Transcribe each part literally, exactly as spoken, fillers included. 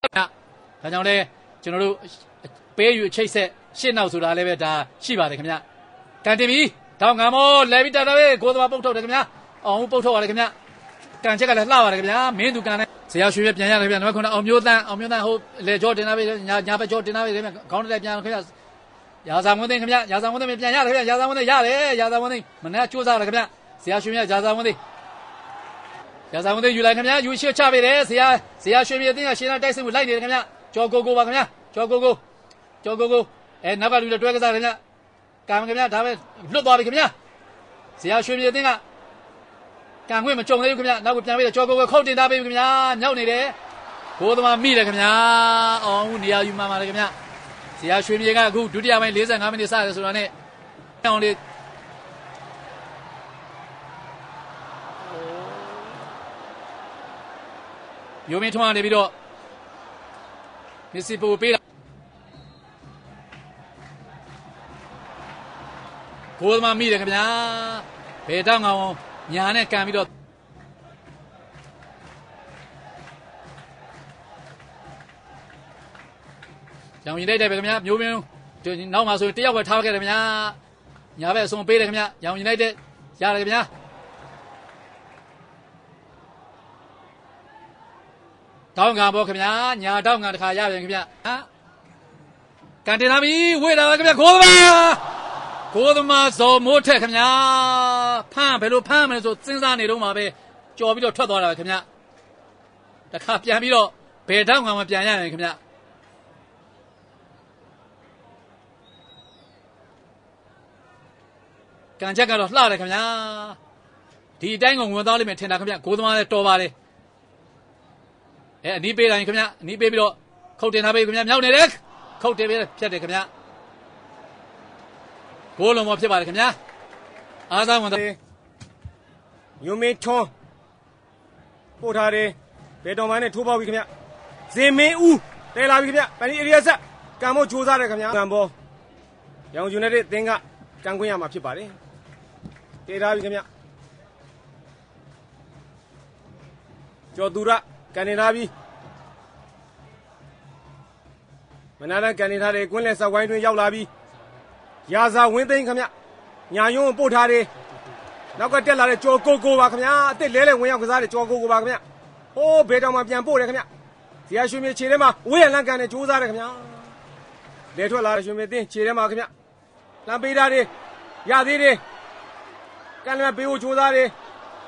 ဒါကြောင့်လဲကျွန်တော်တို့ပေးယူချိတ်ဆက်ရှင်းနောက်ဆိုတာလည်းပဲဒါရှိပါတယ်ခင်ဗျကန်တင်ပြီတောင်းငံမောလဲပြီးတာပဲကိုသမားပုတ်ထုတ်တယ်ခင်ဗျအောင်ပုတ်ထုတ်ရတယ်ခင်ဗျကန်ချက်ကလည်းလှပါတယ်ခင်ဗျမင်းသူကန်နဲ့ဇေယျရွှေပဲပြန်ရတယ်ခင်ဗျနံပါတ်ခုနအောင်မျိုးတန်းအောင်မျိုးတန်းဟိုလေကြောတင်သားပဲညာညာဘက်ကြောတင်သားပဲခင်ဗျခေါင်းတက်ပြန်ခင်ဗျရာဇာဝန်သိန်းခင်ဗျရာဇာဝန်သိန်းပြန်ရတယ်ခင်ဗျရာဇာဝန်သိန်းရတယ်ရာဇာဝန်သိန်းမနေ့ကြိုးစားတယ်ခင်ဗျဇေယျရွှေမြရာဇာဝန်သိန်းရာဇာဝန်သိန်းယူလိုက်ခင်ဗျယူရှေ့ချပေးတယ်ဇေယျဇေယျရွှေမြအတင်းကရှင်းလာတိုက်စစ်မှုလိုက်နေတယ်ခင်ဗျကြောကိုကိုပါခင်ဗျကြောကိုကိုကြောကိုကိုအဲနောက်ကလူတွေတွဲကစားတယ်ခင်ဗျကံခင်ဗျဒါပဲလွတ်သွားပြီခင်ဗျဇေယျရွှေမြအတင်းကကံခွင့်မကြုံသေးဘူးခင်ဗျနောက်ကပြန်ပြီးတော့ကြောကိုကိုခုတ်တင်သားပေးပြီခင်ဗျမြောက်နေတယ်ဘိုးသမားမိတယ်ခင်ဗျအောင်နေရာယူမှမှာလေခင်ဗျဇေယျရွှေမြကအခုဒုတိယပိုင်း၄၅မိနစ်စတယ်ဆိုတော့ ਨੇ တောင်းလေးရိုမင်းထွန်းနေပြီးတော့မစ္စည်းပိုပေးတာဘိုးသမားမိတယ်ခင်ဗျာဘယ်တောင်းအောင်ညာနဲ့ကန်ပြီးတော့ရောင်ရင်လိုက်တယ်ပဲခင်ဗျာမျိုးမင်းနောက်မှာဆိုတယောက်ပဲထားခဲ့တယ်ခင်ဗျာညာဘက်အစွန်ပေးတယ်ခင်ဗျာရောင်ရင်လိုက်တဲ့ရတယ်ခင်ဗျာတောင်းကံပေါ့ခင်ဗျာညာတောင်းကံတစ်ခါရပြန်ခင်ဗျာဟာကန်တင်လာပြီဝေးလာပါခင်ဗျာခိုးသမားခိုးသမားဇော်မိုးထက်ခင်ဗျာဖမ်းဘယ်လိုဖမ်းမလဲဆိုစဉ်းစားနေတော့မှာပဲကြော်ပြီးတော့ထွက်သွားတာပဲခင်ဗျာတစ်ခါပြန်ပြီးတော့ဘယ်တောင်းကံမှပြန်ရရင်ခင်ဗျာကန်ချက်ကတော့လှတယ်ခင်ဗျာဒီအတိုင်းကဝင်သွားလိမ့်မယ်ထင်တာခင်ဗျာခိုးသမားလည်းတော်ပါလေအဲအနီးပေးတိုင်းခင်ဗျအနီးပေးပြီးတော့ခုတ်တင်ထားပေးခင်ဗျမြောက်နေတယ်ခုတ်တင်ပေးဖြတ်တယ်ခင်ဗျဂိုးလုံးမဖြစ်ပါတယ်ခင်ဗျာအားစားဝင်သွားညိုမင်းထွန်းပို့ထားတယ်ဘယ်တော်မှနဲ့ထိုးပေါက်ပြီခင်ဗျဇင်မင်းဦးတဲလာပြီခင်ဗျပန်ဒီအေရီယာဆက်ကံမို့ကြိုးစားတယ်ခင်ဗျကံပေါ်ရောင်ယူနေတဲ့သင်ကကံခွင့်ရမှာဖြစ်ပါတယ်တဲထားပြီခင်ဗျကျော်သူရကန်နေထားပြီမနာတန်ကန်နေထားတယ်ကွင်းလဲစောက်ဝိုင်းတွင်ရောက်လာပြီရာဇာဝင်းသိန်းခင်ဗျညာယုံပို့ထားတယ်နောက်ကတက်လာတဲ့ကျော်ကိုကိုပါခင်ဗျအစ်စ်လဲလဲဝင်ရောက်ကစားတယ်ကျော်ကိုကိုပါခင်ဗျဟိုးဘေးတောင်မှာပြန်ပို့တယ်ခင်ဗျဇေယျရွှေမြေခြေထဲမှာဝေးရလန့်ကန်နဲ့ကြိုးစားတယ်ခင်ဗျလဲထွက်လာတဲ့ရွှေမြေတင်းခြေထဲမှာခင်ဗျလမ်းပေးထားတယ်ရသေးတယ်ကန်လည်းပေးဖို့ကြိုးစားတယ်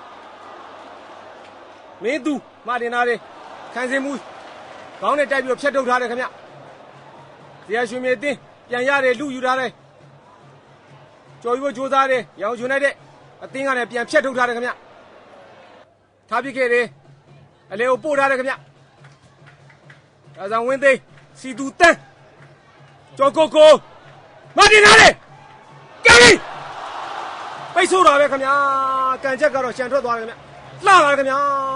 မင်းသူမတင်ထားတယ်ခိုင်စင်မှုခေါင်းနဲ့တိုက်ပြီးတော့ဖြတ်ထုတ်ထားတယ်ခင်ဗျဇေယျရွှေမြေတင်းပြန်ရတယ်လူယူထားတယ်ကြော်ပြီးဖို့ကြိုးစားတယ်ရောင်ယူလိုက်တဲ့အသင်းကလည်းပြန်ဖြတ်ထုတ်ထားတယ်ခင်ဗျထားပစ်ခဲ့တယ်အလေကိုပို့ထားတယ်ခင်ဗျဒါဆောင်ဝင်းသိန်းစီတူတန်းကျော်ကိုကိုမတင်ထားတယ်ကဲပိတ်ဆို့တာပဲခင်ဗျကန်ချက်ကတော့ရှန်ထွက်သွားတယ်ခင်ဗျလှလာတယ်ခင်ဗျ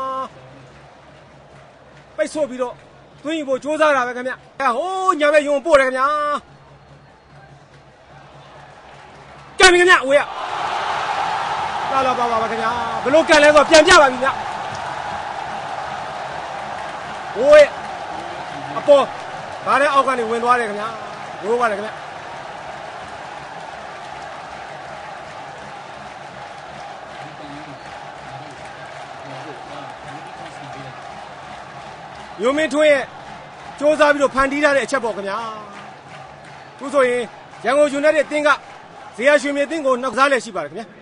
ပိတ်ဆို့ပြီးတော့သွင်းယူဖို့ကြိုးစားတာပဲခင်ဗျဟိုးညာဘက်ယုံပို့တယ်ခင်ဗျကံပြီခင်ဗျအဝေးကလာလာပါပါပါခင်ဗျဘလို့ကန်လဲဆိုပြန်ပြပါပြီခင်ဗျโอ้ยအပေါ်ဒါနဲ့အောက်ကနေဝင်သွားတယ်ခင်ဗျာရိုးပါတယ်ခင်ဗျညိုမင်းထွန်းရဲ့စူးစမ်းပြီးတော့ဖန်တီးထားတဲ့အချက်ပေါ့ခင်ဗျာသူဆိုရင်ရန်ကုန်ယူနိုက်တက်တင်းကဇေယျရွှေမြေတင်းကိုနောက်ကစားလက်ရှိပါတယ်ခင်ဗျာ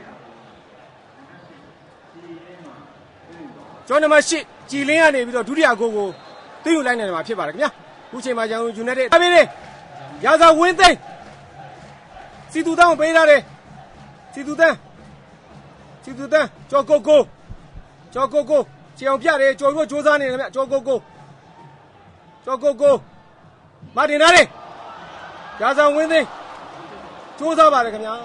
ကျောင်းနံပါတ်၈ကြည်လင်းကနေပြီးတော့ဒုတိယဂိုးကိုသိယူလိုက်နိုင်မှာဖြစ်ပါတယ်ခင်ဗျာအခုချိန်မှာရန်ကုန်ယူနိုက်တက်အပေးလေးရာဇာဝင်းသိန်းစီတူတန်းကိုပေးထားတယ်စီတူတန်းစီတူတန်းကျော်ကိုကိုကျော်ကိုကိုခြေအောင်ပြတယ်ကျော်ပြီးတော့စူးစမ်းနေတယ်ခင်ဗျကျော်ကိုကိုကျော်ကိုကိုမတင်ထားတယ်ရာဇာဝင်းသိန်းစူးစမ်းပါတယ်ခင်ဗျာ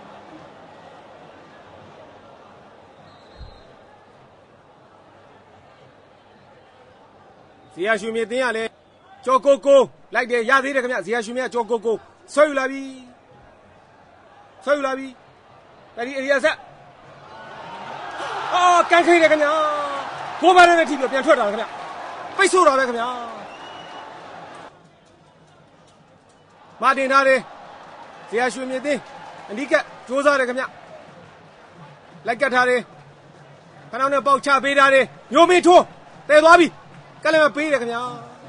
ဇေယျရွှေမြေတင်းရလဲကျော်ကိုကိုလိုက်တယ်ရသေးတယ်ခင်ဗျဇေယျရွှေမြေကကျော်ကိုကိုဆွဲယူလာပြီဆွဲယူလာပြီအဲဒီအေရီယာဆက်အော်ကန်ခိတယ်ခင်ဗျာကိုပါနဲ့ထိပြီးပြန်ထွက်တာခင်ဗျပိတ်ဆို့တာပဲခင်ဗျာမတင်ထားတယ်ဇေယျရွှေမြေသိန်းအနီးကပ်ကြိုးစားတယ်ခင်ဗျလိုက်ကတ်ထားတယ်ခဏနဲ့ပေါက်ချပေးထားတယ်မျိုးမင်းထွန်းတဲသွားပြီကလည်းမပေးတယ်ခင်ဗျ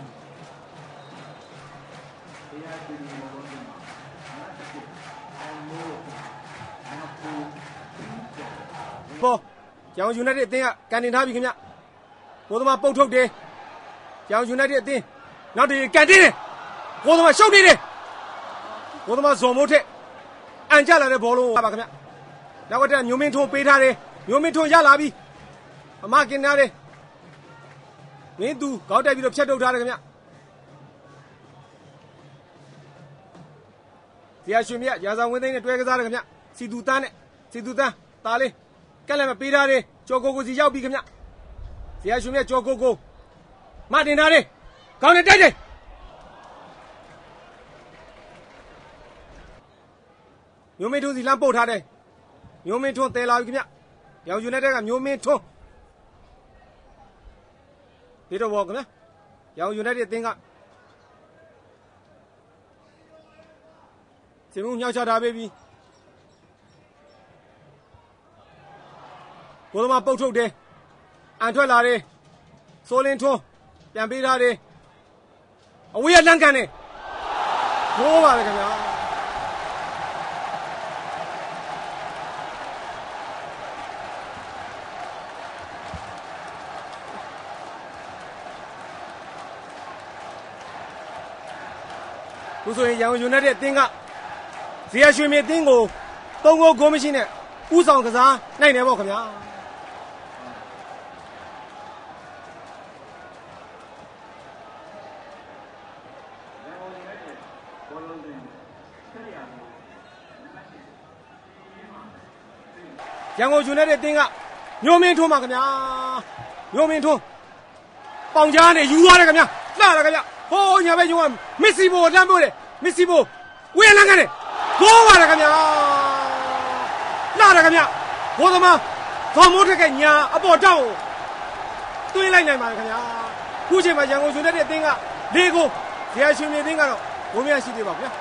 ပေါ်ကျောင်းယူနိုက်တက်အသင်းကကန်တင်ထားပြီခင်ဗျကိုသမားပုတ်ထုတ်တယ်ကျောင်းယူနိုက်တက်အသင်းနောက်တည်းကန်တင်တယ်ကိုသမားရှုပ်နေတယ်ကိုသမားဇော်မိုးထက်အန်ကြလာတဲ့ဘောလုံးပါခင်ဗျနောက်ကတည်းကမျိုးမင်းထွန်းပေးထားတယ်မျိုးမင်းထွန်းရလာပြီအမကင်ထားတယ်မင်းသူခေါက်တိုက်ပြီးတော့ဖြတ်ထုတ်ထားတယ်ခင်ဗျဇေယျရွှေမြတ်ရာဇာဝင်သိန်းနဲ့တွဲကစားတယ်ခင်ဗျစီတူတန်းနဲ့စီတူတန်းတာလေးကက်လည်းမပေးထားတယ်ကျော်ကိုကိုစီရောက်ပြီခင်ဗျဇေယျရွှေမြတ်ကျော်ကိုကိုမတင်ထားတယ်ခေါင်းနဲ့တိုက်တယ်မျိုးမင်းထွန်းစီလမ်းပုတ်ထားတယ်မျိုးမင်းထွန်းတဲလာပြီခင်ဗျရောင်ယူနိုက်တက်ကမျိုးမင်းထွန်းဒီတော့ဘောခင်ဗျရောင်ယူနိုက်တက်အသင်းကစင်မှုညှောက်ချထားပေးပြီကိုသမားပုတ်ထုတ်တယ်အန်ထွက်လာတယ်စိုးလင်းထွန်းပြန်ပေးထားတယ်အဝေးကလန့်ကန်တယ်ဘိုးပါလေခင်ဗျာခုဆိုရင်ရောင်ယူနိုက်တက်အသင်းကဇေယျရွှေမြေအသင်းကိုသုံးဂိုးဂိုးမရှိနဲ့ဥဆောင်ကစားနိုင်တယ်ပေါ့ခင်ဗျာရန်ကုန်ယူနိုက်တက်အသင်းကမျိုးမင်းထွန်းပါခင်ဗျာမျိုးမင်းထွန်းပေါင်ကြားနဲ့ယူသွားတယ်ခင်ဗျာလှတယ်ခင်ဗျာဟိုးညာဘက်ယူကမက်ဆီဘိုလမ်းပို့တယ်မက်ဆီဘိုဝေးလမ်းကနေဂိုးပါလေခင်ဗျာလာတယ်ခင်ဗျဘိုးသမားခေါမိုးထက်ကညာအပေါ်တောက်တွင်းလိုက်နိုင်ပါလေခင်ဗျာခုချိန်မှာရန်ကုန်ယူနိုက်တက်အသင်းကလေးကိုဇေယျရွှေမြေအသင်းကတော့ဘုံမရရှိသေးပါဗျာ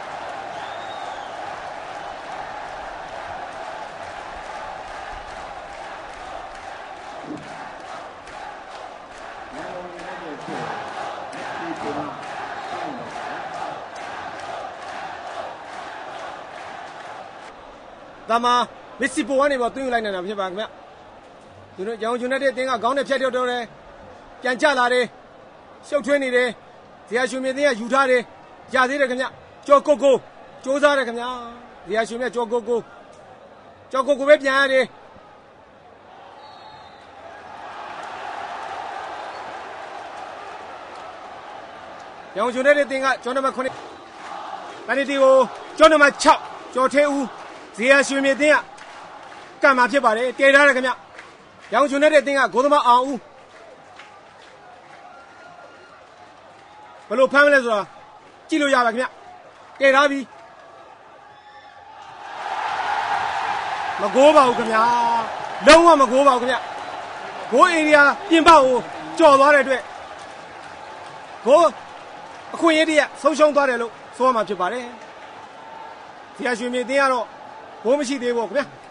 ဒါမှမက်ဆီပိုကနေပေါ်တွင်းယူလိုက်နိုင်တာဖြစ်ပါခင်ဗျ။ဒီလိုရောင်ယူနိုက်တက်အသင်းကခေါင်းနဲ့ဖြတ်တော့တော့တယ်။ပြန်ချလာတယ်။ရှုပ်ထွေးနေတယ်။ဇေယျရွှေမြေအသင်းကယူထားတယ်။ရသေးတယ်ခင်ဗျ။ကျော်ကိုကိုစူးစားတယ်ခင်ဗျာ။ဇေယျရွှေမြေကျော်ကိုကိုကျော်ကိုကိုပဲပြန်ရတယ်။ရောင်ယူနိုက်တက်အသင်းကကျော်နံပါတ်ခုနှစ်ပန်နီတီကိုကျော်နံပါတ်ခြောက်ကျော်ထဲဦးဇေယျရွှေမြေအသင်းကကံမှာဖြစ်ပါတယ်တည်ထားတယ်ခင်ဗျရောင်ယူနိုက်တက်အသင်းကဂိုးသမားအောင်ဦးဘယ်လိုဖမ်းမလဲဆိုတာကြည့်လို့ရပါခင်ဗျတည်ထားပြီမကိုးပါဘူးခင်ဗျလုံးဝမကိုးပါဘူးခင်ဗျဂိုးဧရိယာပြင်ပကိုကြော်သွားတဲ့အတွက်ဂိုးအခွင့်အရေးတည်းဆုံးရှုံးသွားတယ်လို့ဆိုရမှာဖြစ်ပါတယ်ဇေယျရွှေမြေအသင်းကတော့ဘိုးမရှိသေးဘူးခင်ဗျ